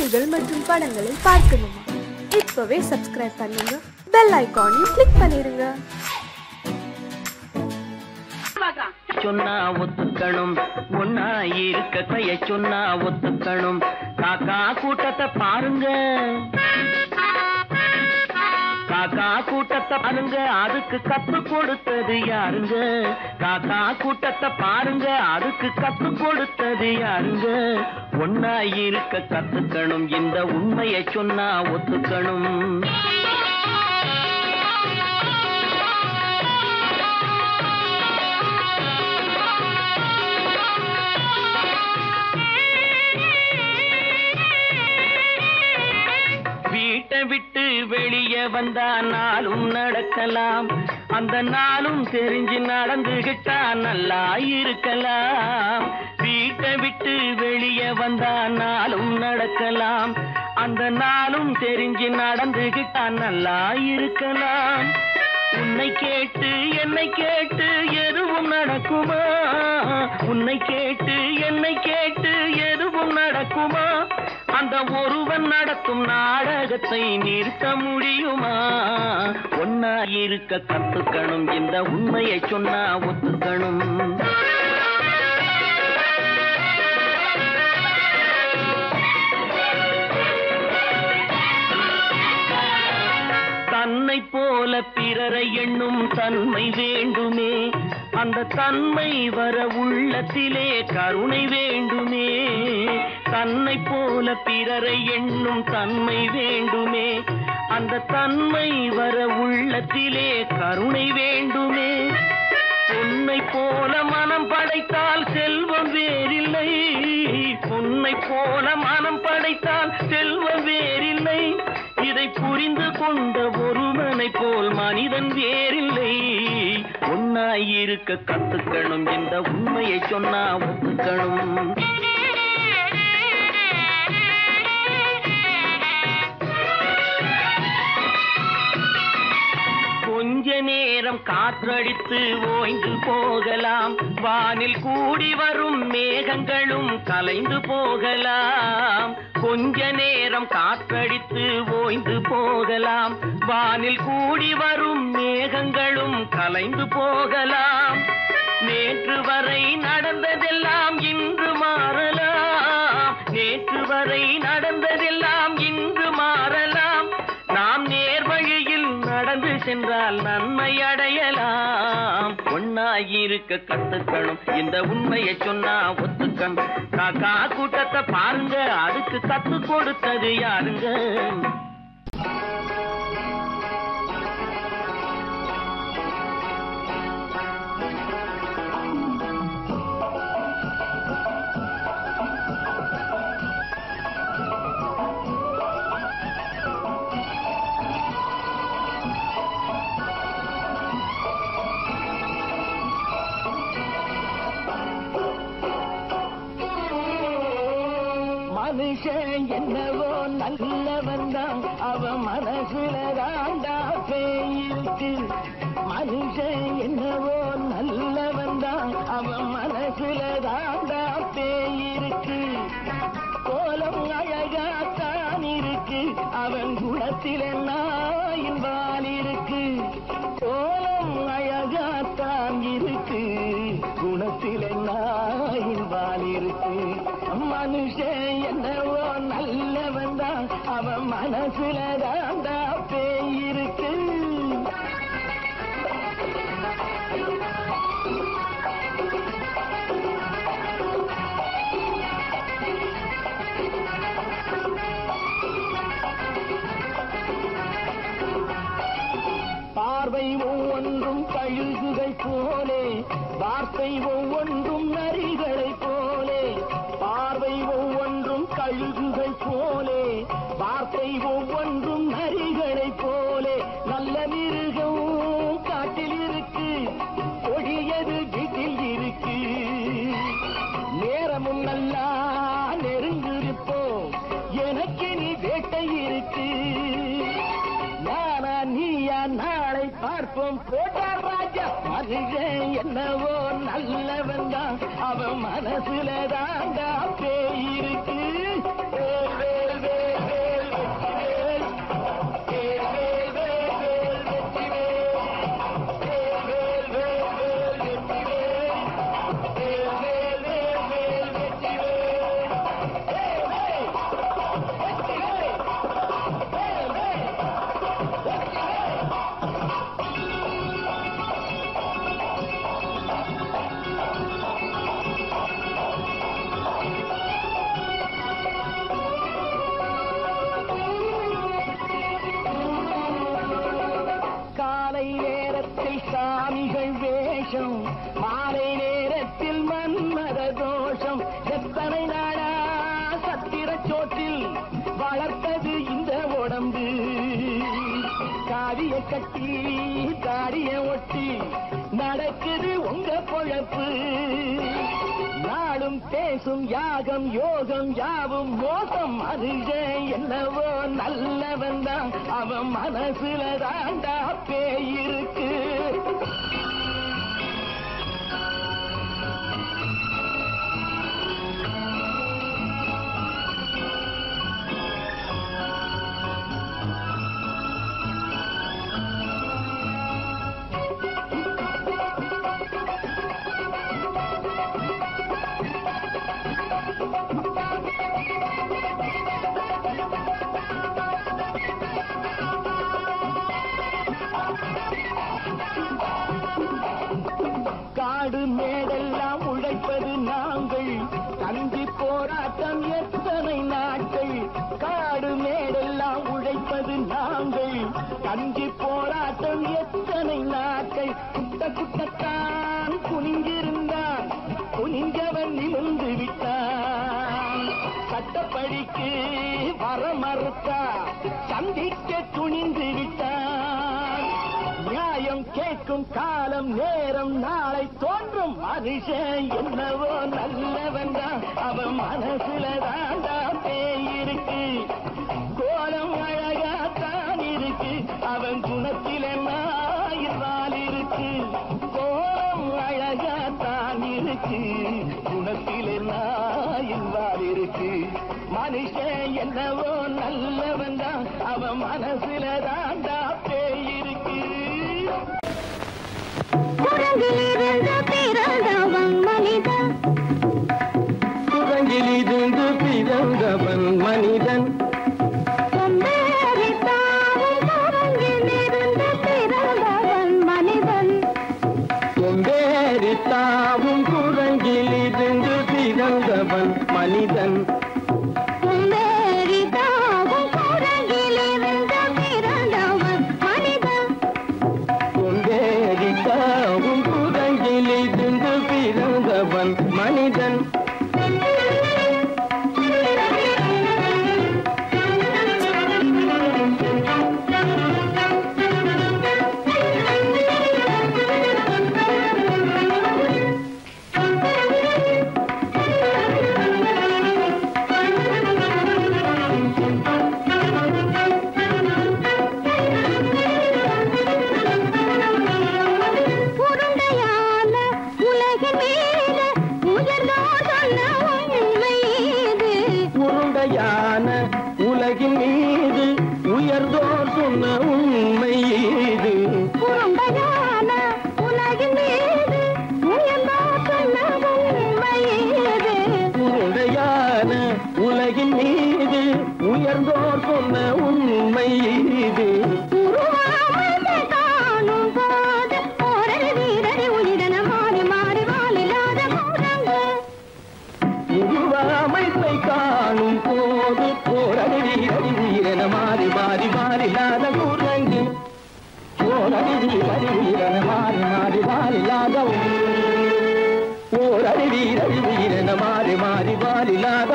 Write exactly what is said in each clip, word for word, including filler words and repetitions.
செய்திகள் மற்றும் படங்களை பார்க்கணுமா? இப்பவே சப்ஸ்கிரைப் பண்ணுங்க, பெல் ஐகானையும் கிளிக் பண்ணிருங்க. சொன்னா ஒத்துக்கணும், ஒன்னா இருக்க கைய சொன்னா ஒத்துக்கணும். காக்கா கூட்டத்தை பாருங்க, காக்கா கூட்டத்தை பாருங்க, அதுக்கு கத்து கொடுத்தது யாருங்க? காக்கா கூட்டத்தை பாருங்க, அதுக்கு கத்து கொடுத்தது யாருங்க? ஒன்னா இருக்க கத்துக்கணும், இந்த உண்மையை சொன்னா ஒத்துக்கணும். வீட்டை விட்டு வெளியே வந்தா நாளும் நடக்கலாம், அந்த நாளும் தெரிஞ்சு நடந்துகிட்டா நல்லா இருக்கலாம். வீட்டை விட்டு வெளியே வந்தா நாளும் நடக்கலாம், அந்த நாளும் தெரிஞ்சு நடந்துகிட்டா நல்லா இருக்கலாம். உன்னை கேட்டு என்னை கேட்டு எதுவும் நடக்குமா? உன்னை கேட்டு என்னை கேட்டு எதுவும் நடக்குமா? அந்த ஒருவன் நடத்தும் நாடகத்தை நிறுத்த முடியுமா? ஒன்னா இருக்க கத்துக்கணும், இந்த உண்மையை சொன்னா ஒத்துக்கணும். தன்னை போல பிறரை எண்ணும் தன்மை வேண்டுமே, அந்த தன்மை வர உள்ளத்திலே கருணை வேண்டுமே. தன்னை போல பிறரை எண்ணும் தன்மை வேண்டுமே, அந்த தன்மை வர உள்ளத்திலே கருணை வேண்டுமே. பொன்னை போல மனம் படைத்தால் செல்வம் வேறில்லை, பொன்னை போல மனம் படைத்தால் செல்வம் வேறில்லை. இதை புரிந்து கொண்ட ஒருவனை போல் மனிதன் வேறில்லை. ஒன்னாயிருக்க கத்துக்கணும், இந்த உண்மையை சொன்னா ஒத்துக்கணும். கொஞ்ச நேரம் காற்றடித்து ஓய்ந்து போகலாம், வானில் கூடி வரும் மேகங்களும் கலைந்து போகலாம். கொஞ்ச நேரம் காற்றடித்து ஓய்ந்து போகலாம், வானில் கூடி வரும் மேகங்களும் கலைந்து போகலாம். நேற்று வரை நடந்ததெல்லாம் இன்று மாறலாம், நேற்று வரை நடந்ததெல்லாம் இன்று மாறலாம். நாம் நேர்வழியில் நடந்து சென்றால் நன்மை அடையலாம். ஒன்னாயிருக்க கத்துக்கணும், இந்த உண்மையை சொன்னா ஒத்துக்கணும். காக்கா கூட்டத்தை பாருங்க, அதுக்கு கத்து கொடுத்தது யாருங்க? மனுஷன் என்னவோ நல்லவன் தான், அவன் மனசுல தாண்டா பேயிருக்கு. மனுஷன் என்னவோ நல்லவன் தான், அவன் மனசுல தாண்டா பேயிருக்கு. கோலம் அழகாத்தான் இருக்கு, அவன் குணத்தில நாயின் வால் இருக்கு. கோலம் அழகாத்தான் இருக்கு, குணத்தில நாயின் வால் இருக்கு. மனுஷன் என்னவோ நல்லவன் தான், அவன் மனசுல தாண்டா பேயிருக்கு. பார்வை ஒவ்வொன்றும் கழுகுகள் போலே, வார்த்தை ஒவ்வொன்றும் நரிகளை போலே. பார்வை ஒவ்வொன்றும் கழுகுகள் போலே, வார்த்தை ஒவ்வொன்றும் நரிகளை போலே. நல்ல மிருகம் காட்டில் இருக்கு, கொடியது வீட்டில் இருக்கு. நேரமும் நல்லா நெருங்கிருப்போம், எனக்கு நீ வேட்டை இருக்கு. நானா நீயா நாளை பார்ப்போம், போட்டார் ராஜா. மனுஷன் என்னவோ நல்லவன் தான், அவன் மனசுல தாண்டா பேயிருக்கு. கட்டி தாடிய ஒட்டி நடக்குது உங்க பொழப்பு. நாளும் பேசும் யாகம் யோகம் யாவும் மோசம். மனுஷன் என்னவோ நல்லவன் தான், அவன் மனசுல தாண்டா பேயிருக்கு. காடு மேடெல்லாம் உழைப்பது நாங்கள், கஞ்சி போராட்டம் எத்தனை நாட்கள். காடு மேடெல்லாம் உழைப்பது நாங்கள், கஞ்சி போராட்டம் எத்தனை நாட்கள். குட்ட குட்டத்தான் குனிஞ்சிருந்தான், குனிஞ்சவன் நிமிர்ந்து விட்டான். சட்டப்படிக்கு வர மறுத்தா, சந்திக்க துணிந்து விட்டான். நியாயம் கேட்கும் காலம் நேரம் நாளை தோன்றும். மனுஷன் என்னவோ நல்லவன் தான், அவன் மனசுல தாண்டா பேயிருக்கு. கோலம் அழகாத்தான் இருக்கு, அவன் குணத்தில நாயிரால் இருக்கு. கோலம் அழகாத்தான் இருக்கு, குணத்தில நாயிரால் இருக்கு. மனுஷன் என்னவோ நல்லவன் தான், அவன் மனசுல தாண்டா பேயிருக்கு. குரங்கிலிருந்து பிறந்தவன் மனிதன், குரங்கிலிருந்து பிறந்தவன் மனிதன். கொம்பேறித்தாவும் குரங்கிலிருந்து பிறந்தவன் மனிதன். கொம்பேறித்தாவும் குரங்கிலிருந்து பிறந்தவன் மனிதன். கொம்பேறித்தாவும் குரங்கிலிருந்து பிறந்தவன் மனிதன். கொம்பேறித்தாவும் குரங்கிலிருந்து பிறந்தவன் மனிதன். உருண்டையான உலகின் மீது உயர்ந்தோர் சொன்ன உண்மை இது. உருண்டையான உலகின் மீது உயர்ந்தோர் சொன்ன உண்மை இது. உருண்டையான உலகின் மீது உயர்ந்தோர் சொன்ன உண்மை இது. உருண்டையான உலகின் மீது உயர்ந்தோர் சொன்ன உண்மை இது. உருவாமையை காணும் போது ஓரடி வீரடி உயிரென மாறி மாறி வாலில்லாத குரங்கு. உருவாமைப்பை காணும் போது போரடி வீரடி வீரன மாறி மாறி மாறில்லாத குரங்கு. போரடி வீரடி வீரன மாறி மாறி மாறில்லாத ஓரடி வீரடி வீரன மாறி மாறி மாறில்லாத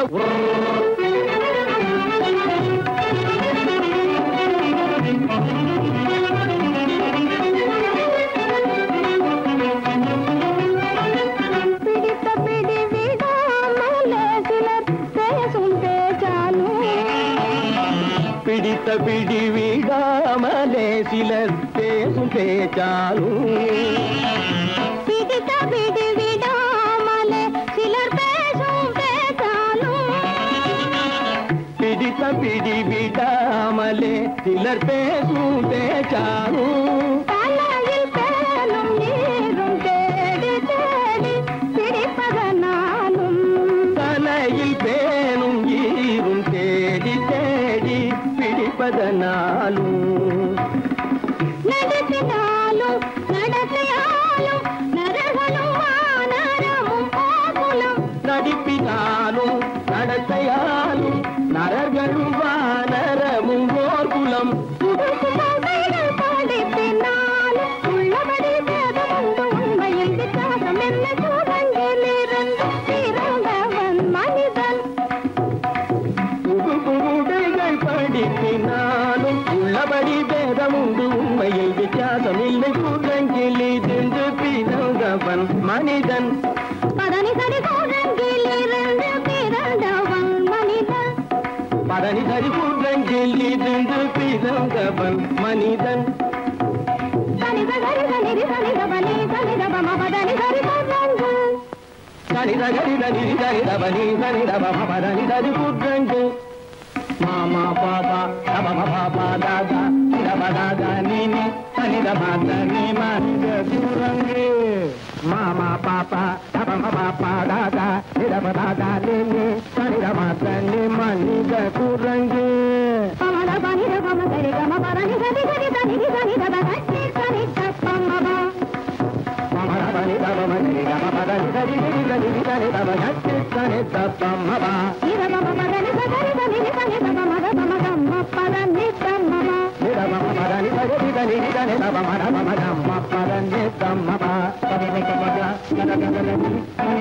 பிடித்த பிடி விடாமலே சிலர் பேசும் பேச்சாலும். பிடித்த பிடி விடாமலே சிலர் பேசும் பேச்சாலும். பிடித்த பிடி விடாமலே சிலர் பேசும் பேச்சாலும். பிடித்த பிடி விடாமலே சிலர் பேசும் பேச்சாலும். தலையில் பேனும் நீரும் தேடி தேடி பிடிப்பதனாலும். தலையில் பேனும் ஈரும் தேடி தேடி பிடிப்பதனாலும். நடத்தினாலும் நடத்தையாலும் நரகனும் வானரமும் போகுலும். நடிப்பினாலும் நடத்தையாலும் நரர்களும் வானரமும் ஓர் குலம். புதுசு பகைகள் படிப்பினாலும் உள்ளபடி வேதமுண்டு உண்மையில் வித்தியாசம் என்ன. சூழங்கிலிருந்து பிறந்தவன் மனிதன். புதுடைகள் படிப்பினாலும் உள்ளபடி உள்ளபடி பேதம் உண்டு உண்மையில் வித்தியாசம் இல்லை கூட்டங்கிலிருந்து பிறந்தவன் மனிதன் பதனி சரி கூட்டங்கிலிருந்து பிறந்தவன் மனிதன் பதனி சரி கூட்டங்கிலிருந்து பிறந்தவன் மனிதன் சனித சரி சனிதி சனிதபனி சனிதபம பதனி சரி கூட்டங்கு சனித கரித நிதி சனிதபனி சனிதபம பதனி சரி கூட்டங்கு மாமா பாபா தபம பாபா தாதா தப தாதா நீனி சனிதப தனி மனித குரங்கு மாமா பாப்பா தபம பாப்பா தாதா தப தாதா நீனி சனிதப தனி மனித குரங்கு பமத பனித பம சரி கம பதனி சரி சரி சனிதி சனிதப கட்டி சரி தப்பமப பமத பனி தபம சரி கம பதனி சரி சரி சனிதி சனிதப கட்டி சரி தப்பமப இதபம பதனி சரி சனிதி சனிதப மத பம கம்ம பதனி தம்மப இதபம பதனி சரி சரி சனிதப மத பம கம்ம பதனி தம்மப பதனி கமத கதகதனி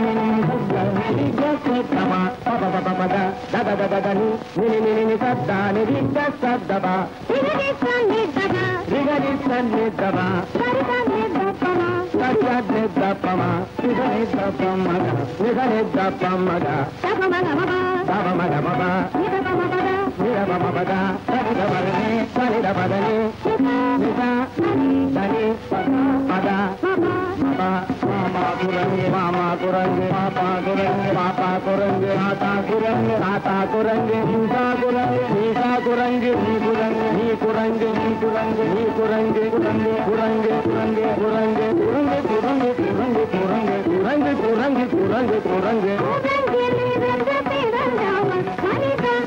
நினி கசதப பப பப பத தத தத தனி நினி நினி சத்த நினி கசதப இதனி சனிதப ரிகரி சனிதப சரி சனிதபம சரி தப்பம இதனி தப்பமக இதனி தப்பமக தபம கமப தபம கமப இதபம பத நிரபம பத சனிதபதனி சனிதபதனி நித தனி பத பத மாமா குரங்கு மாமா குரங்கு பாப்பா குரங்கு பாப்பா குரங்கு ஆத்தா குரங்கு ஆத்தா குரங்கு நீசா குரங்கு நீசா குரங்கு நீ குரங்கு நீ குரங்கு நீ குரங்கு நீ குரங்கு குரங்கு குரங்கு குரங்கு குரங்கு குரங்கு குரங்கு குரங்கு குரங்கு குரங்கு குரங்கு குரங்கு குரங்கு கூட்டங்கிலிருந்து பிறந்தவன் மனிதன்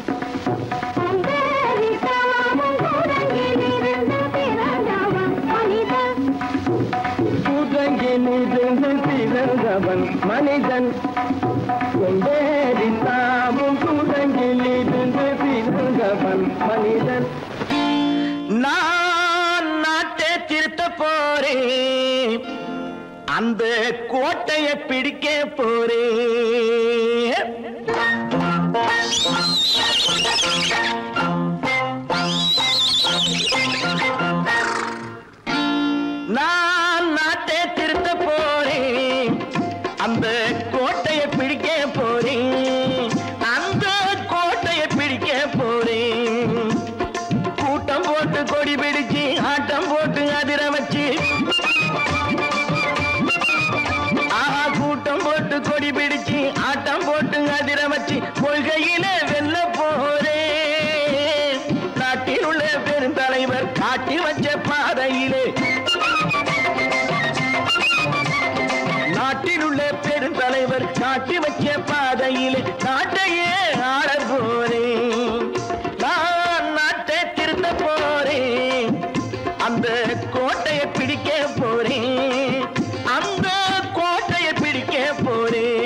அந்தரித்தாமும் கூட்டங்கிலிருந்து பிறந்தவன் மனிதன் கூட்டங்கிலிருந்து பிறந்தவன் மனிதன் கொண்டேரித்தாமும் கூட்டங்கிலிருந்து பிறந்தவன் மனிதன் நான் நாட்டை திருத்த போறேன் அந்த கோட்டையை பிடிக்க போறேன் நான் நாட்டை திருத்த போறேன் அந்த கோட்டையை பிடிக்க போறேன் அந்த கோட்டையை பிடிக்க போறேன் கூட்டம் போட்டு கொடி பிடிச்சு ஆட்டம் போட்டு அதிர வச்சு ஆஹா கூட்டம் போட்டு கொடி பிடிச்சு ஆட்டம் போட்டு அதிர வச்சு கொள்கையில வெல்ல போறேன் நாட்டில் உள்ள பெருந்தலைவர் காட்டி வச்ச பாதையிலே நாட்டில் உள்ள பெருந்தலைவர் காட்டி வச்ச பாதையிலே நாட்டையே ஆள போறேன் நான் நாட்டை திருத்த போறேன் அந்த கோட்டையை பிடிக்க போறேன் அந்த கோட்டையை பிடிக்க போறேன்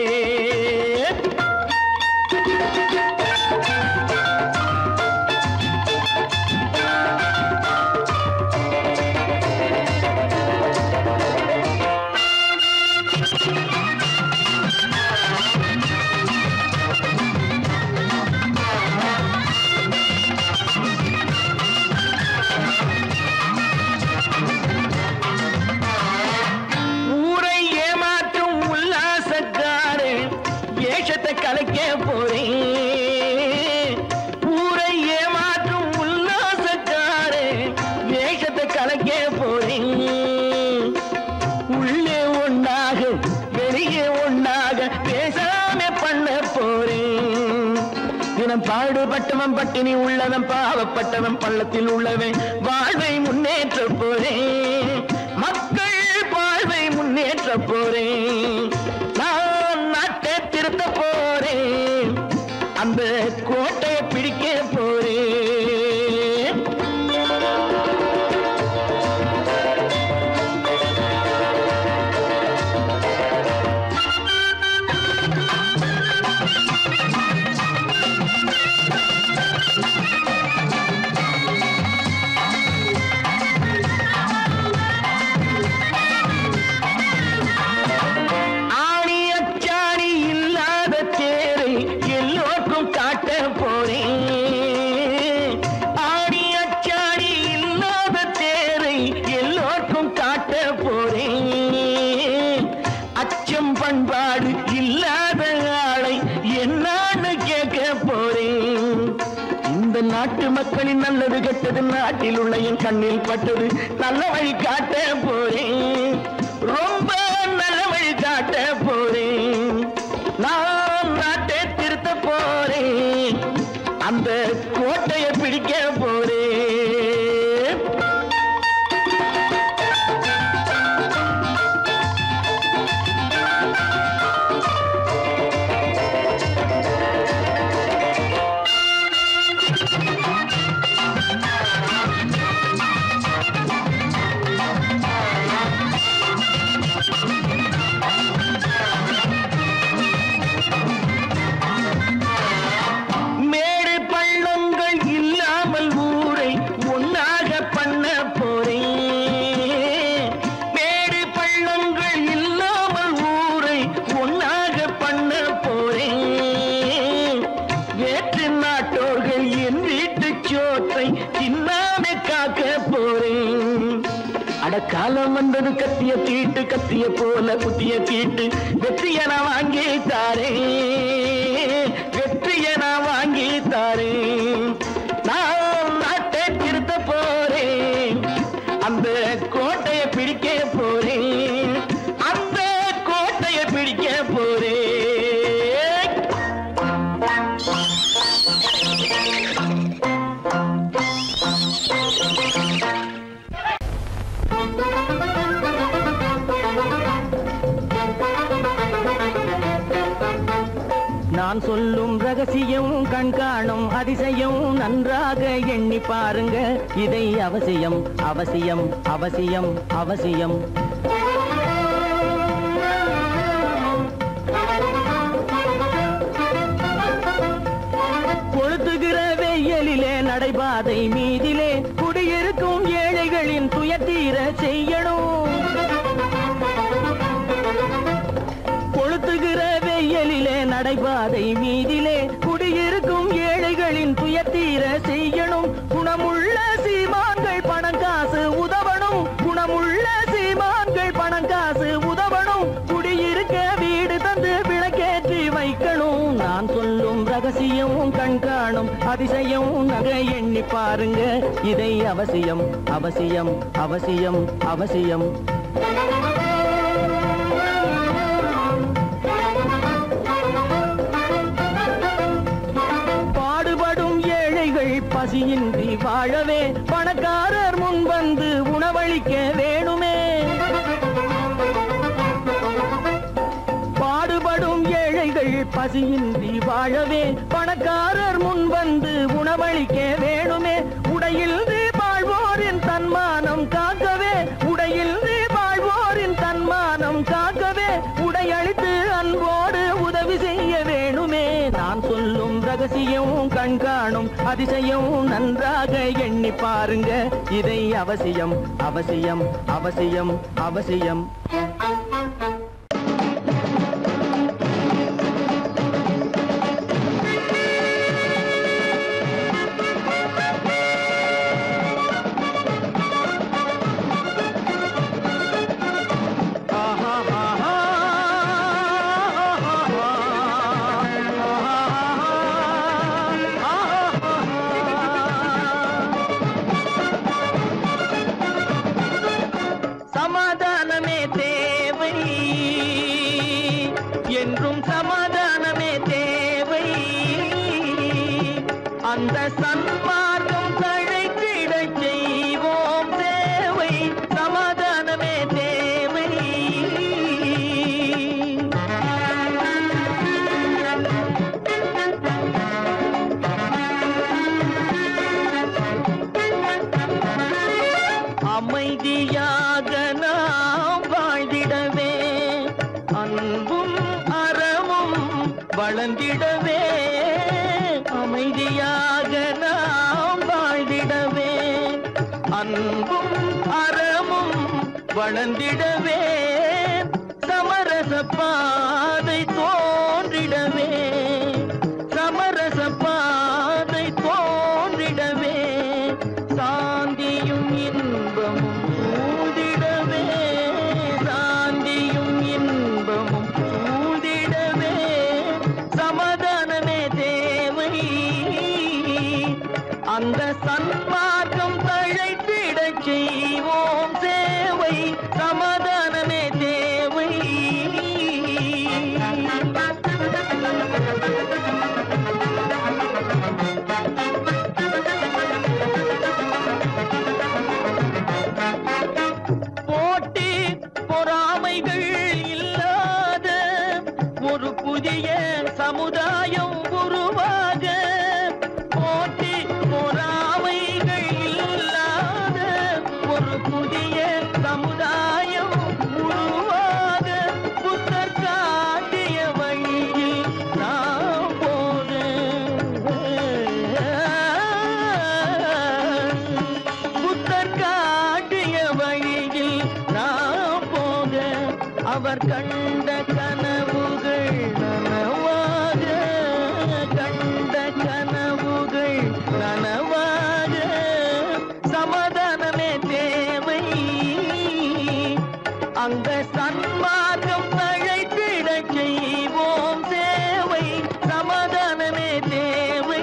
ஊரை ஏமாற்றும் உல்லாசக்காரு ஏஷத்தை கலைக்க போறேன் ஊரை ஏமாற்றும் உல்லாசக்காரு ஏஷத்தை கலைக்க போறேன் உள்ளே ஒண்ணாக வெளியே ஒண்ணாக பேசாம பண்ண போறேன் தினம் பாடுபட்டவன் பட்டினி உள்ளவன் பாவப்பட்டவன் பள்ளத்தில் உள்ளவன் வாழ்வை முன்னேற்ற போறேன் மக்கள் வாழ்வை முன்னேற்ற போறேன் நான் நாட்டை திருத்த போறேன் அந்த கோட்டையை பிடிக்க போறேன் இந்த நாட்டு மக்களின் நல்லது கெட்டது நாட்டில் உள்ள என் கண்ணில் பட்டது. நல்ல வழி காட்ட போறேன், ரொம்ப நல்ல வழி காட்ட போறேன். நான் நாட்டை திருத்த போறேன், அந்த கோட்டையை பிடிக்க போறேன். காலம் வந்தது கத்திய தீட்டு, கத்திய போல குத்திய தீட்டு. வெற்றிய நான் வாங்கி தாரேன், வெற்றிய நான் வாங்கி தாரேன். நான் நாட்டை திருத்த போறேன், அந்த கோட்டையை பிடிக்க போறேன், அந்த கோட்டையை பிடிக்க போறேன். நான் சொல்லும் ரகசியம் கண்காணும் அதிசயம் நன்றாக எண்ணி பாருங்க. இதை அவசியம் அவசியம் அவசியம் அவசியம். கொளுத்துகிற வெயிலிலே நடைபாதை மீதிலே குடியிருக்கும் ஏழைகளின் துயத்தீர செய்யணும். கொளுத்துகிற வெயிலிலே நடைபாதை மீதிலே குடியிருக்கும் ஏழைகளின் துயத்தீர செய்யணும். குணமுள்ள சீமான்கள் பணம் காசு உதவணும், குணமுள்ள சீமான்கள் பணம் காசு உதவணும். குடியிருக்க வீடு தந்து விளக்கேற்றி வைக்கணும். நான் சொல்லும் ரகசியம் கண்காணும் அதிசயம் நகை எண்ணி பாருங்க. இதை அவசியம் அவசியம் அவசியம் அவசியம். பசியின்றி வாழவே பணக்காரர் முன் வந்து உணவளிக்க வேணுமே. பாடுபடும் ஏழைகள் பசியின்றி வாழவே பணக்காரர் முன் வந்து உணவளிக்க வேணுமே. உடையில் வாழ்வோரின் தன்மானம் காக்கவே, உடையில் வாழ்வோரின் தன்மானம் காக்கவே உடையளித்து அன்போடு உதவி செய்ய வேணுமே. நான் சொல்லும் ரகசியம் கண்காணும் அதிசயம் நன்றாக எண்ணி பாருங்க. இதை அவசியம் அவசியம் அவசியம் அவசியம். அந்த சன்மார்க்கம் தழைத்திடச் செய்வோம் தேவை, சமாதானமே தேவை. அமைதியாக நாம் வாழ்ந்திடவே, அன்பும் அறமும் வளர்ந்திடவே, அமைதியாக நாம் வாழ்ந்திடவே, அன்பும் அறமும் வளர்ந்திடவே, சமரச பாதை தோன்றிடவே, சமரச பாதை தோன்றிடவே, சாந்தியும் இன்பமும் சூழ்ந்திடவே, சாந்தியும் இன்பமும் சூழ்ந்திடவே, சமாதானமே தேவை, அந்த சன்மார்க்கம் தழைத்திடச் செய்வோம் சேவை, சமாதானமே தேவை. போட்டி பொறாமைகள் இல்லாத ஒரு புதிய சமுதாயம் உருவாக, போட்டி பொறாமைகள் இல்லாத ஒரு புதிய சமுதாயம் உருவாக, புத்தர் காட்டிய வழியில் நாம் போக, புத்தர் காட்டிய வழியில் நாம் போக, அவர் கண்ட கனவுகள் நனவாக, கண்ட கனவுகள் நனவாக, சமாதானமே தேவை. அங்க சன்மார்க்கம் தழைத்திடச் செய்வோம் சேவை, சமாதானமே தேவை.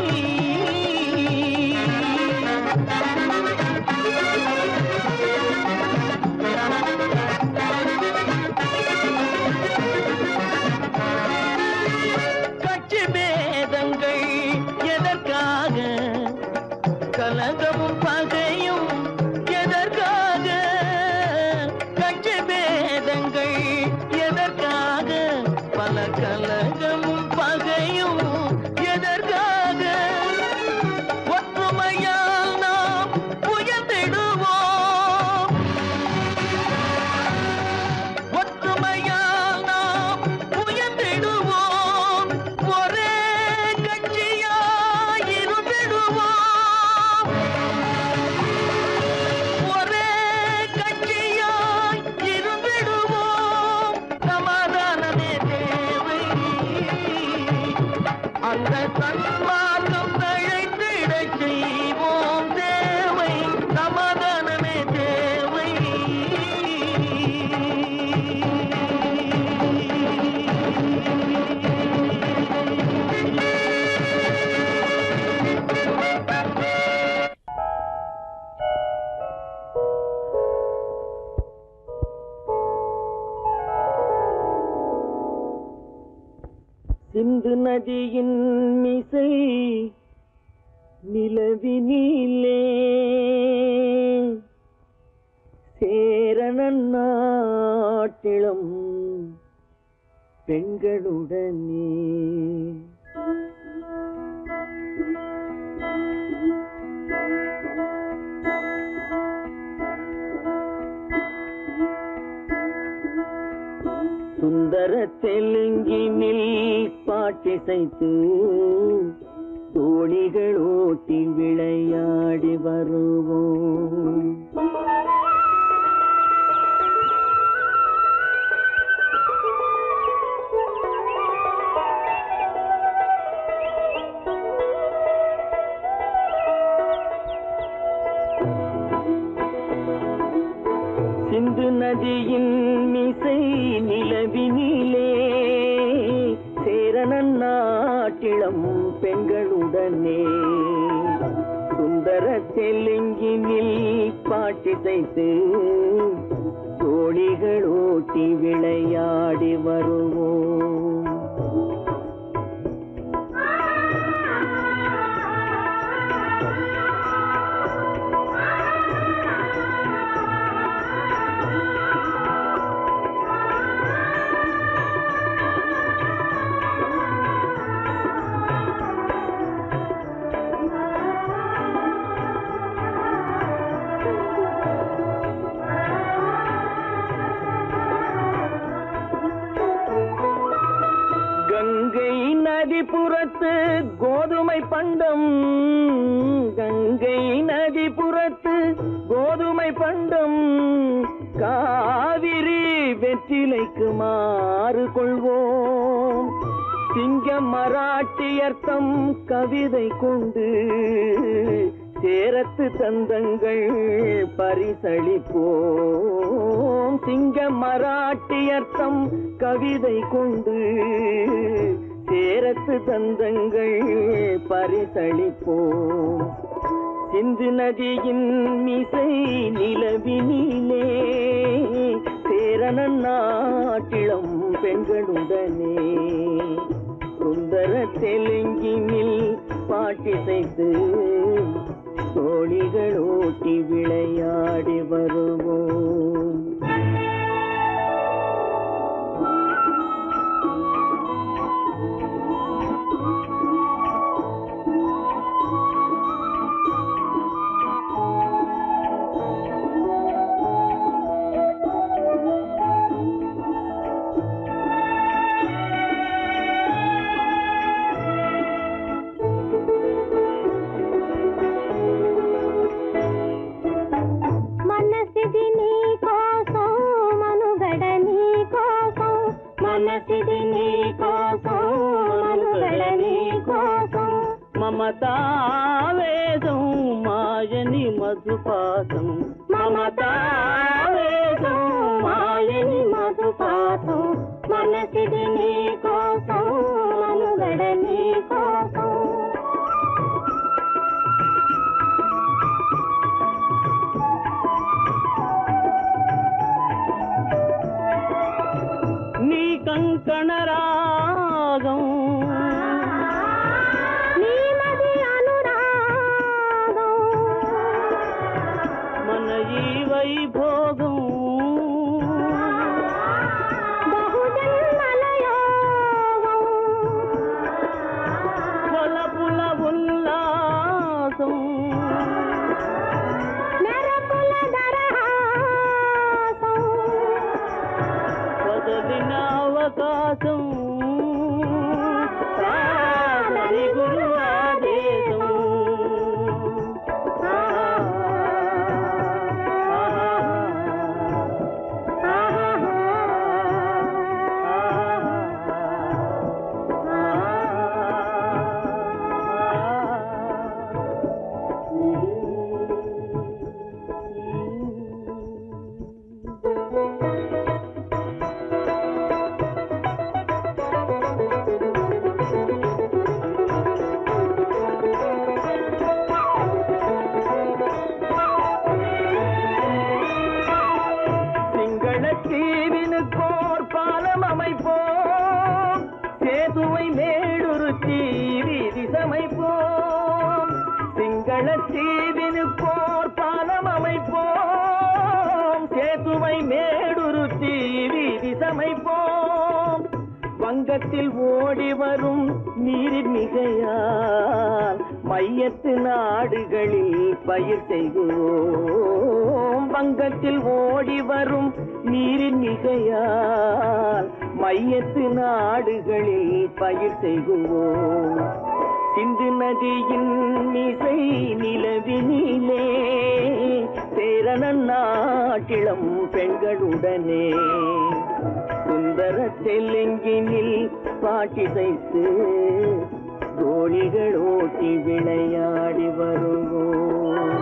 கட்சி பேதங்கள் எதற்காக, கலகமும் பகையும் எதற்காக, கட்சி பேதங்கள் எதற்காக, பல கலகமும் பகையும் எதற்காக, ஒற்றுமையால் நாம் உயர்ந்திடுவோம், ஒற்றுமையால் நாம் உயர்ந்திடுவோம், ஒரே கட்சியாய் இருந்திடுவோம், ஒரே கட்சியாய் இருந்திடுவோம், சமாதானமே தேவை. அந்த சன்மார்க்கம் தழைத்திடச் செய்வோம் தேவை, சமாதானமே தேவை. சிந்து நதியின் மிசை நிலவினிலே சேரணன் நாட்டிளம் பெண்களுடனே சுந்தர தெலுங்கினில் பாட்டிசைத்து தோணிகள் ஓட்டி விளையாடி வருவோம். சிந்து நதியின் மிசை நிலவினிலே சேரணன் நாட்டிளம் பெண்களுடனே சுந்தர தெலுங்கினில் பாட்டிசைத்து தோணிகள் ஓட்டி விளையாடி வருவோம். கங்கை நதிபுறத்து கோதுமை பண்டம், கங்கை நதிபுறத்து கோதுமை பண்டம், காவிரி வெற்றிலைக்கு மாறு கொள்வோம். சிங்க மராட்டியர்த்தம் கவிதை கொண்டு சேரத்து தந்தங்கள் பரிசளிப்போம். சிங்க மராட்டியர்த்தம் கவிதை கொண்டு சேரத்து தந்தங்கள் பரிசளிப்போம். சிந்து நதியின் மிசை நிலவினிலே சேரண நாட்டிளம் பெண்களுடனே சுந்தர தெலுங்கினில் பாட்டிசைத்து தோழிகள் ஓட்டி விளையாடி வருவோம். మమతావేదం మాయని మధుపాతం మమతావేదం మాయని మధుపాతం మనసిది నీ కోసం మనుగడ నీ కోసం నీ కంకణ రాగం వైభోగం బహుజన్మలయోగం కొలపుల ఉల్లాసం మెరపుల దరహాసం వదలిన అవకాశం సాధని గురు ఆదేశం வங்கத்தில் ஓடி வரும் நீரின் மிகையால் மையத்து நாடுகளில் பயிர் செய்கிறோம். வங்கத்தில் ஓடி வரும் நீரின் மிகையால் மையத்து நாடுகளில் பயிர் செய்கிறோம். சிந்து நதியின் மிசை நிலவினிலே சேரண நாட்டிளம் பெண்களுடனே சுந்தர தெலுங்கினில் பாட்டிசைத்து தோழிகள் ஓட்டி விளையாடி வருவோம்.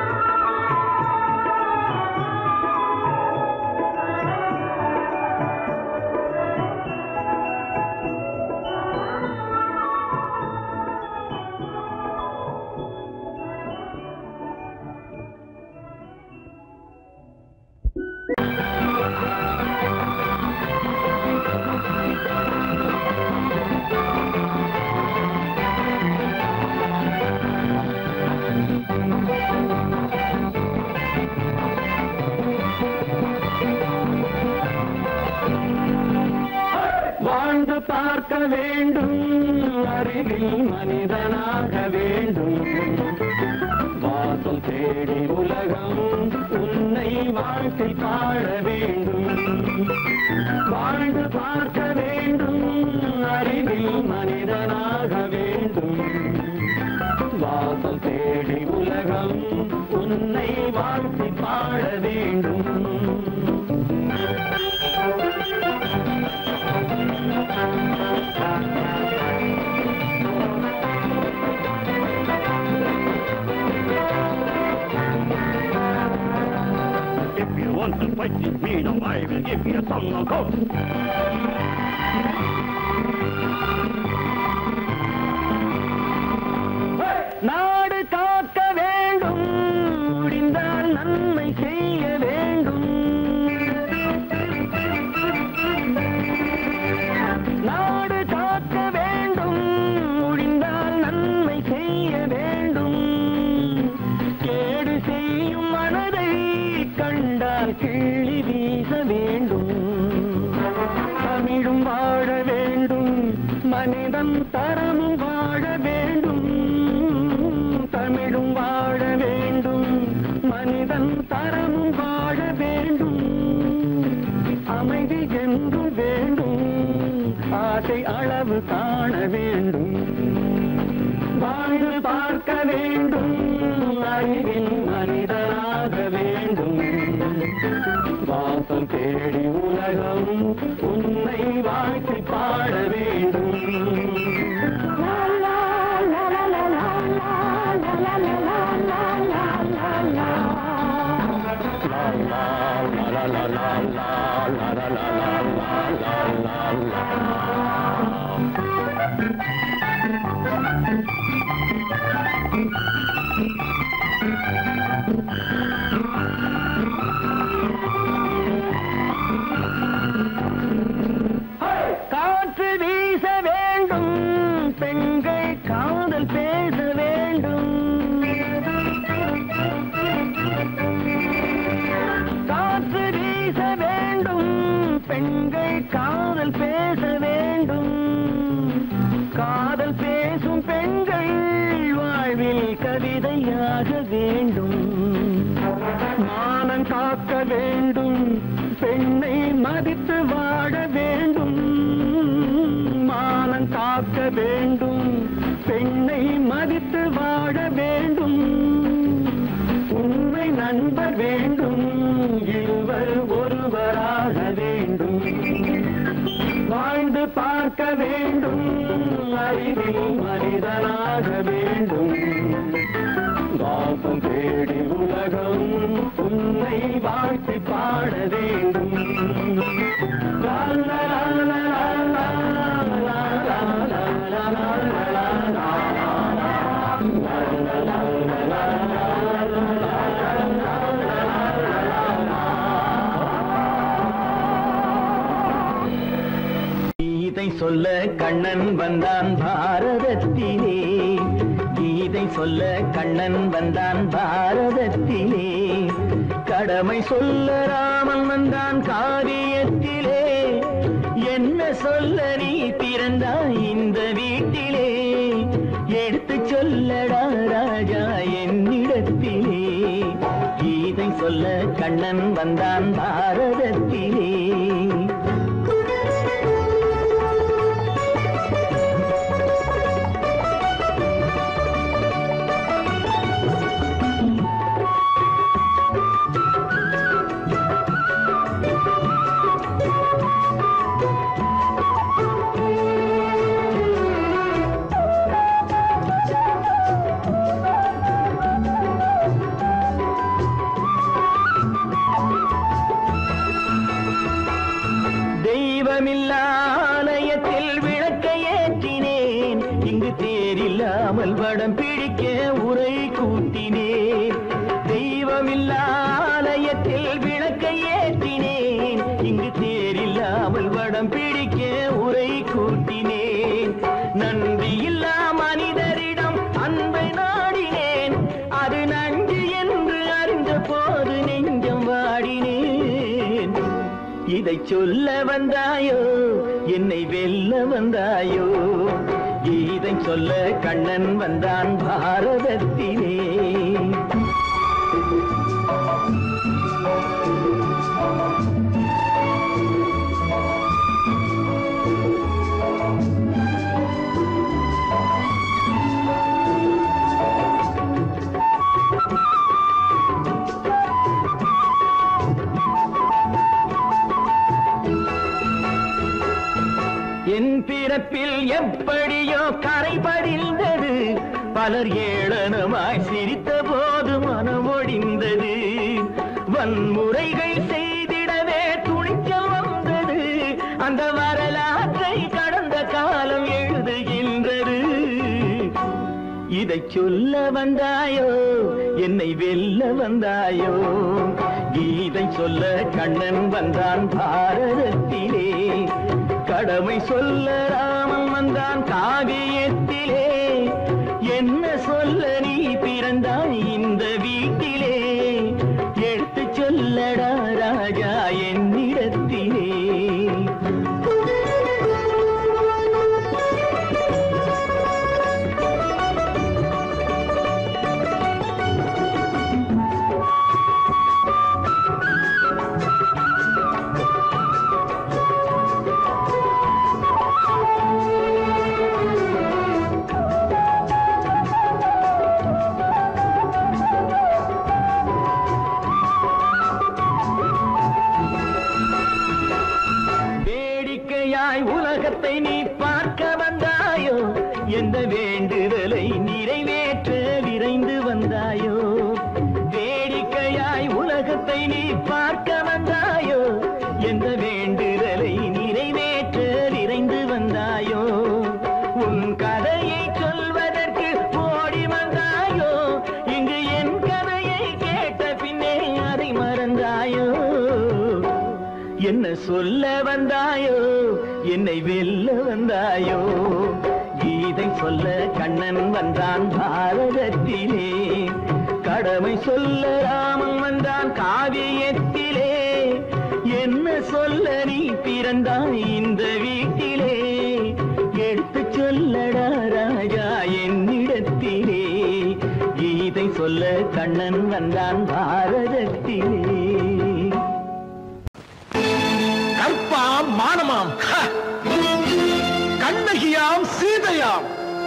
வாழ்ந்து பார்க்க வேண்டும், அறிவில் மனிதனாக வேண்டும், வாசல் தேடி உலகம் உன்னை வாழ்க்கை பாட வேண்டும். வாழ்ந்து பார்க்க வேண்டும், அறிவில் மனிதனாக வேண்டும், வாசல் தேடி உலகம் உன்னை வாழ்க்கை பாட வேண்டும். If you want to fight with me, now I will give you a song of course. நாடு காக்க வேண்டும், தேடி உலகம் உன்னை வாழ்த்தி பாட வேண்டும். காற்று வீச வேண்டும், பெண்கள் காதல் பேச வேண்டும். காற்று வீச வேண்டும், பெண்கள் காதல் பேச வேண்டும். காதல் பேசும் பெண்கள் வாழ்வில் கவிதையாக வேண்டும். மானம் காக்க வேண்டும், பெண்ணை மதித்து வாழ வேண்டும். மானம் காக்க வேண்டும், பெண்ணை மதித்து வாழ வேண்டும். உண்மை நண்பர் வேண்டும், இருவர் ஒருவராக வேண்டும். வாழ்ந்து பார்க்க வேண்டும், அறிவில் மனிதனாக வேண்டும். வாசம் தேடி உலகம் உன்னை வாழ்த்தி பாட வேண்டும். லா லா லா லா லா லா லா லா லா லா. கீதை சொல்ல கண்ணன் வந்தான் பாரதத்திலே. கீதை சொல்ல கண்ணன் வந்தான் பாரதத்திலே. கடமை சொல்ல ராமன் வந்தான் காரியத்திலே. என்ன சொல்ல நீ பிறந்தாய் இந்த வீட்டிலே. எடுத்து சொல்லடா ராஜா என்னிடத்திலே. கீதை சொல்ல கண்ணன் வந்தான் பாரதத்திலே. ஆலயத்தில் விளக்கை ஏற்றினேன். இங்கு தேரில்லாமல் வடம் பிடிக்க உரை கூட்டினேன். தெய்வமில்லா ஆலயத்தில் விளக்கை ஏற்றினேன். இங்கு தேரில்லாமல் வடம் பிடிக்க உரை கூட்டினேன். நன்றியில்லா மனிதரிடம் அன்பை நாடினேன். அது நன்றி என்று அறிந்த போது நெஞ்சம் வாடினேன். இதை சொல்ல வந்தாயோ என்னை வெல்ல வந்தாயோ. கீதை சொல்ல கண்ணன் வந்தான் பாரதத்திலே. என் பிறப்பில் எப்படியோ கரை படிந்தது. பலர் ஏளனமாய் சிரித்த போது மனம் ஒடிந்தது. வன்முறைகள் செய்திடவே துணிச்சல் வந்தது. அந்த வரலாற்றை கடந்த காலம் எழுதுகின்றது. இதை சொல்ல வந்தாயோ என்னை வெல்ல வந்தாயோ. கீதை சொல்ல கண்ணன் வந்தான் பாரதத்திலே. கடமை சொல்ல ராமன் வந்தான் காவியத்திலே. என்ன சொல்ல நீ பிறந்தாய் இந்த வீட்டிலே. எடுத்து சொல்லடா ராஜா என்னிடத்திலே. என்ன சொல்ல வந்தாயோ என்னை வெல்ல வந்தாயோ கீதை சொல்ல கண்ணன் வந்தான் பாரதத்திலே கடமை சொல்ல ராமன் வந்தான் காவியத்திலே என்ன சொல்ல நீ பிறந்தாய் இந்த வீட்டிலே எடுத்து சொல்லடா ராஜா என்னிடத்திலே கீதை சொல்ல கண்ணன் வந்தான் பாரதத்திலே கற்பாம் மானமாம் கண்ணகியாம் சீதையாம்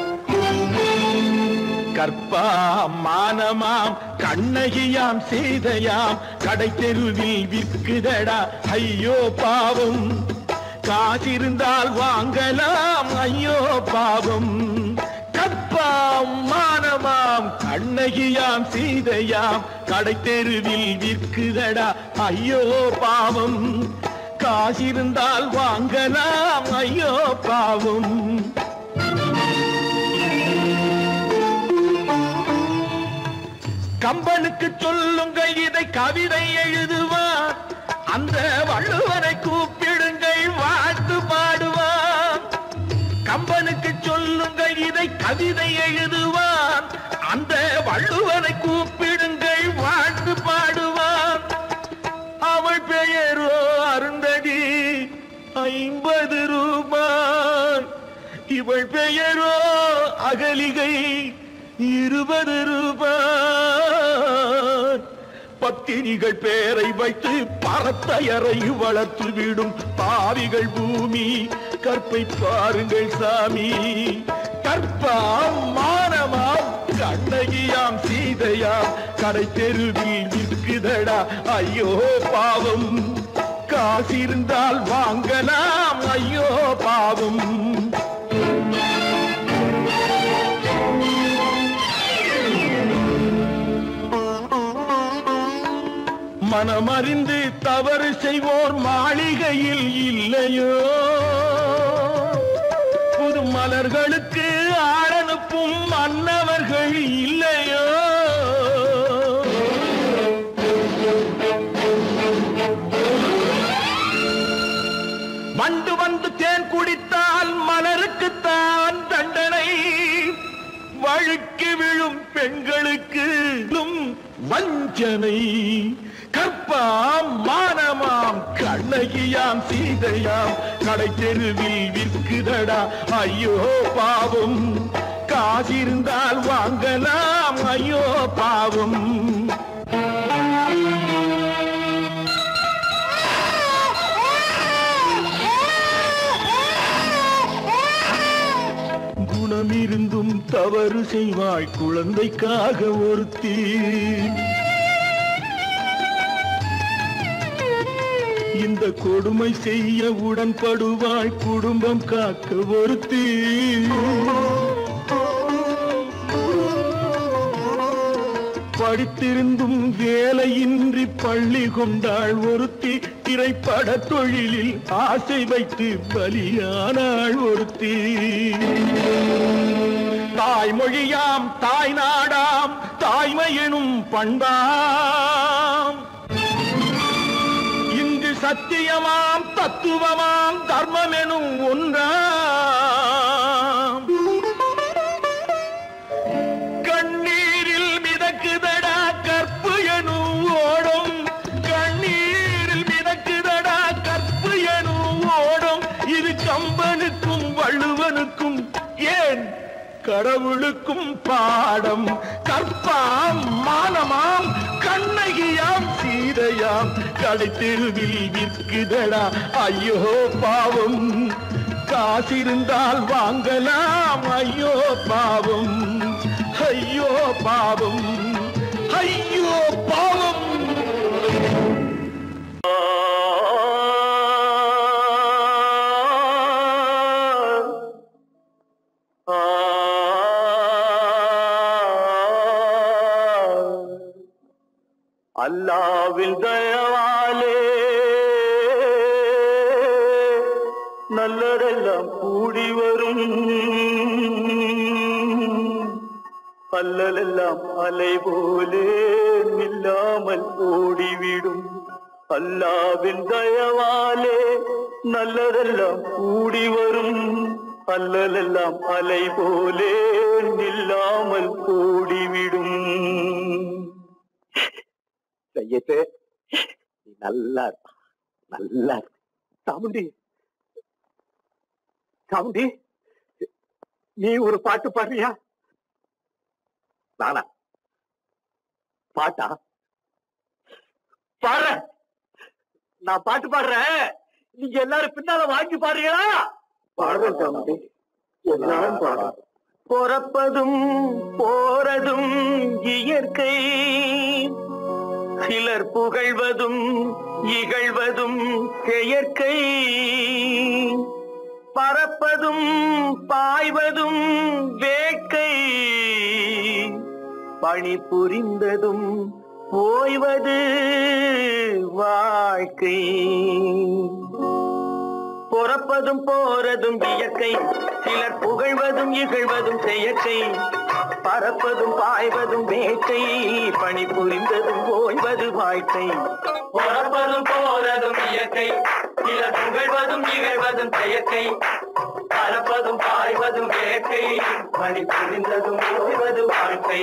கற்பாம் மானமாம் கண்ணகியாம் சீதையாம் கடை தெருவில் விற்குதடா ஐயோ பாவம் காசிருந்தால் வாங்கலாம் ஐயோ பாவம் கற்பாம் மானமாம் கண்ணகியாம் சீதையாம் கடை தெருவில் விற்குதடா ஐயோ பாவம் காசிருந்தால் வாங்கலாம் ஐயோ பாவம் கம்பனுக்கு சொல்லுங்கள் இதை கவிதை எழுதுவான் அந்த வள்ளுவனை கூப்பிடுங்கள் வாழ்த்து பாடுவான் கம்பனுக்கு சொல்லுங்கள் இதை கவிதை எழுதுவான் அந்த வள்ளுவனை கூப்பிடுங்கள் வாழ்த்து பாடுவான் அவள் பெயரோ அருந்ததி ஐம்பது ரூபாய் இவள் பெயரோ அகலிகை இருபது ரூபாய் பத்தினிகள் பேரை வைத்து பரத்தையறை வளர்த்து விடும் பாவிகள் பூமி கற்பை பாருங்கள் சாமி கற்பாம் மானமாம் கண்ணகியாம் சீதையாம் கடை தெருவில் விற்குதடா ஐயோ பாவம் காசிருந்தால் வாங்கலாம் ஐயோ பாவம் மனமறிந்து தவறு செய்வோர் மாளிகையில் இல்லையோ புது மலர்களுக்கு ஆளனுப்பும் மன்னவர்கள் இல்லையோ வண்டு வந்து தேன் குடித்தால் மலருக்குத்தான் தண்டனை வழுக்கி விழும் பெண்களுக்கு வஞ்சனை கற்பாம் மானமாம் கண்ணகியாம் சீதையாம் கடை தெருவில் விற்குதடா ஐயோ பாவம் காசிருந்தால் வாங்கலாம் ஐயோ பாவம் குணமிருந்தும் தவறு செய்வாய் குழந்தைக்காக ஒருத்தி இந்த கொடுமை செய்ய உடன்படுவாய் குடும்பம் காக்க ஒருத்தி படித்திருந்தும் வேலையின்றி பள்ளி கொண்டாள் ஒருத்தி திரைப்பட தொழிலில் ஆசை வைத்து பலியானாள் ஒருத்தி தாய்மொழியாம் தாய் நாடாம் தாய்மையெனும் பண்பாம் இங்கு சத்தியமாம் தத்துவமாம் தர்மமெனும் ஒன்றாம் கண்ணீரில் மிதக்குதடா கற்பு எனும் ஓடும் கண்ணீரில் மிதக்குதடா கற்பு எனும் ஓடும் இது கம்பனுக்கும் வள்ளுவனுக்கும் ஏன் கடவுளுக்கும் பாடம் கற்பாம் மானமாம் கண்ணகியாம் சீதையாம் கடை தெருவில் விற்குதடா ஐயோ பாவம் காசிருந்தால் வாங்கலாம் ஐயோ பாவம் ஐயோ பாவம் ஐயோ பாவம் அல்லாவின் தயவாலே நல்லதெல்லாம் கூடி வரும் அல்லலெல்லாம் அலை போலே நில்லாமல் ஓடிவிடும் அல்லாவின் தயவாலே நல்லதெல்லாம் கூடி வரும், அல்லலெல்லாம் அலை போலே நில்லாமல் கூடிவிடும். சையத்தே, நீ நல்லா இருப்பா, நல்லா இருப்பா. சாமுண்டி, சாமுண்டி, நீ ஒரு பாட்டு பாடுறியா? நானா பாட்டா பாடுற? நான் பாட்டு பாடுறேன், நீங்க எல்லாரும் பின்னால வாங்கி பாடுறீங்களா? பாடுறேன் சாமுண்டி, எல்லாரும் பாடுற. பொறப்பதும் போறதும் இயற்கை, சிலர் புகழ்வதும் இகழ்வதும் செயற்கை, பறப்பதும் பாய்வதும் வேட்கை, பணி புரிந்ததும் ஓய்வது வாழ்க்கை. பொறப்பதும் போறதும் இயற்கை, சிலர் புகழ்வதும் இகழ்வதும் செயற்கை, பறப்பதும் பாய்வதும் வேட்கை, பணி புரிந்ததும் ஓய்வது வாழ்க்கை. பொறப்பதும் போறதும் இயற்கை, சிலர் புகழ்வதும் இகழ்வதும் செயற்கை, பறப்பதும் பாய்வதும் வேட்கை, பணி புரிந்ததும் ஓய்வது வாழ்க்கை.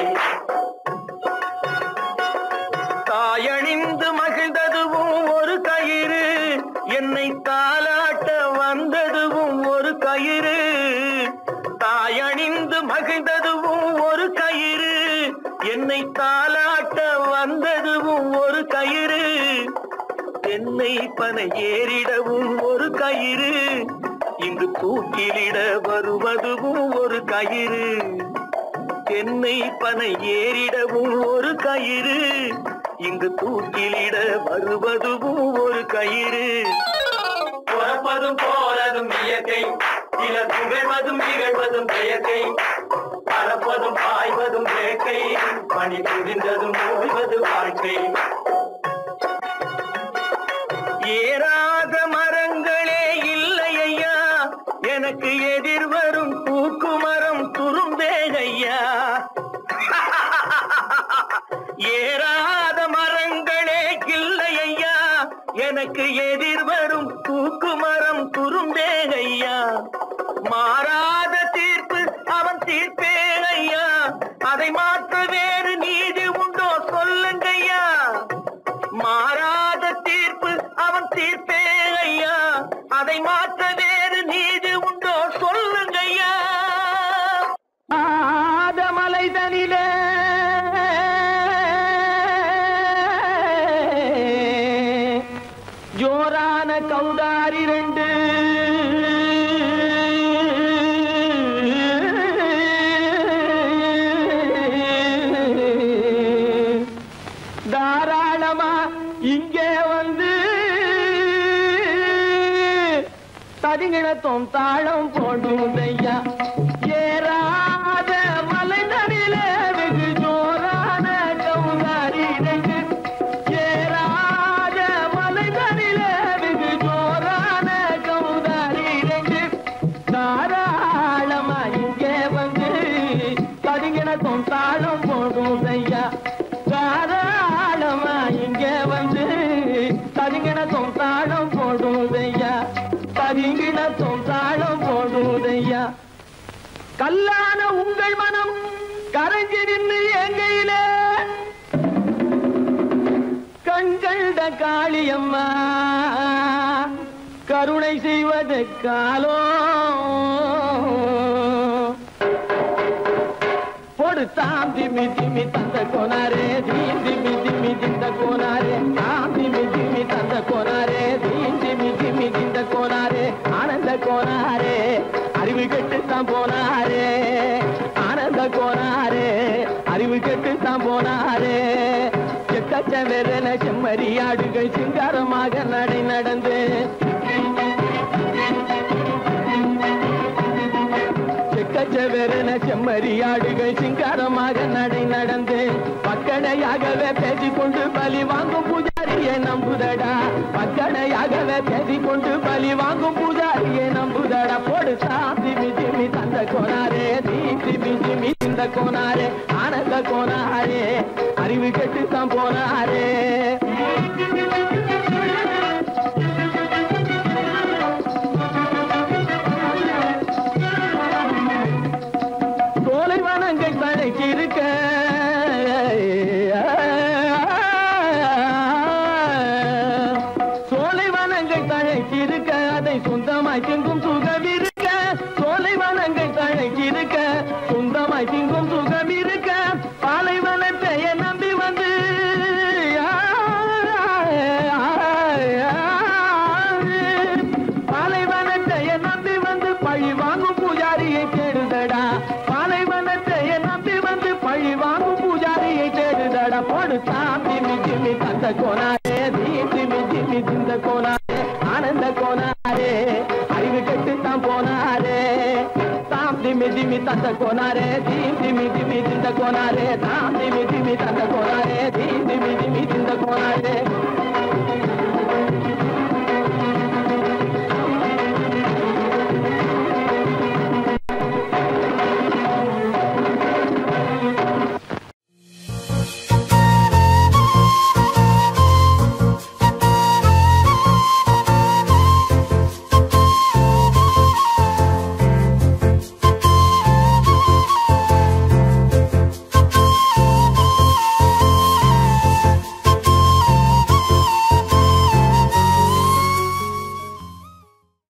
தாயணிந்து மகிழ்ந்ததுவும் ஒரு கயிறு, என்னை தாலாட்ட வந்ததுவும் ஒரு கயிறு. தாயணிந்து மகிழ்ந்ததுவும் ஒரு கயிறு, என்னை தாலாட்ட வந்ததுவும் ஒரு கயிறு. என்னை பனை ஏறிடவும் ஒரு கயிறு, இங்கு தூக்கிலிட வருவதுவும் ஒரு கயிறு. என்னை பனை ஏறிடவும் ஒரு கயிறு, இங்கு தூக்கிலிட வருவதுவும் ஒரு கயிறு. பொறப்பதும் போறதும் இயற்கை, சிலர் புகழ்வதும் இகழ்வதும் செயற்கை, பறப்பதும் பாய்வதும் வேட்கை, பணி புரிந்ததும் ஓய்வது வாழ்க்கை. ஏறாத மரங்களே இல்லை ஐயா, எனக்கு எதிர் வரும் பூக்குமரம் துரும்பே ஐயா. ஏறாத மரங்களே இல்லை ஐயா, எனக்கு எதிர் வரும் பூக்குமரம் துரும்பே ஐயா. மாறாத தீர்ப்பு அவன் தீர்ப்பே ஐயா, அதை மாற்ற வேறு நீதி உண்டோ சொல்லுங்கய்யா. மாறாத தீர்ப்பு அவன் தீர்ப்பே ஐயா, அதை மாற்ற வேறு நீதி உண்டோ சொல்லுங்கய்யா. ஆதமலை தனிலே ஜோரான கௌதாரி ரெண்டு, தாராளமா இங்கே வந்து தடிங்கிணத்தும் தாளம் போடும் ஐயா. ஏறாத மலை தனிலே வெகு ஜோரான கௌதாரி ரெண்டு, ஏறாத மலை தனிலே வெகு ஜோரான கௌதாரி ரெண்டு. தாராளமா இங்கே வந்து தடிங்கிணத்தும் தாளம் போடும் ஐயா. தாராளமா இங்கே வந்து தடிங்கிணத்தும் தாளம் போடும் ஐயா. தடிங்கிணத்தும் தாளம் போடும் ஐயா. கல்லான உங்கள் மனம் கரைஞ்சி நின்று எங்கையிலே கண்கண்ட காளியம்மா கருணை செய்வது காலோ. பொடு தாம் திமி திமி தந்த கோனாரே, தீம் திமி திமி திந்த கோனாரே, தாம் திமி திமி தந்த கோனாரே, தீம் திமி திமி திந்த கோனாரே. ஆனந்த கோனாரே, அறிவு கெட்டுத்தான் போனாரே, ஆனந்த கோனாரே, அறிவு கெட்டுத்தான் போனாரே. எக்கச்ச வெறன செம்மறியாடுகள் சிங்காரமாக நடை நடந்து, எக்கச்ச வெறன செம்மறியாடுகள் சிங்காரமாக நடை நடந்து, பக்கடையாகவே பேசிக்கொண்டு பலி வாங்கும் பூஜாரியை நம்புதடா. பக்கடையாகவே பேசிக்கொண்டு பலி வாங்கும் பூஜாரியை நம்புதடா. போடு சாந்தி மிஜிமி தந்த கோனாரே, தீந்தி மிஜிமி இந்த கோனாரே, ஆனந்த கோனாரே, அறிவு கெட்டுத்தான் போனாரே. தாம் திமி திமி தந்த கோனாரே தீம் திமி திமி திந்த கோனாரே ஆனந்த கோனாரே அறிவு கெட்டு தான் போனாரே தாம் திமி திமி தந்த கோனாரே தீம் திமி திமி திந்த கோனாரே தாம் திமி திமி தந்த கோனாரே தீம் திமி திமி திந்த கோனாரே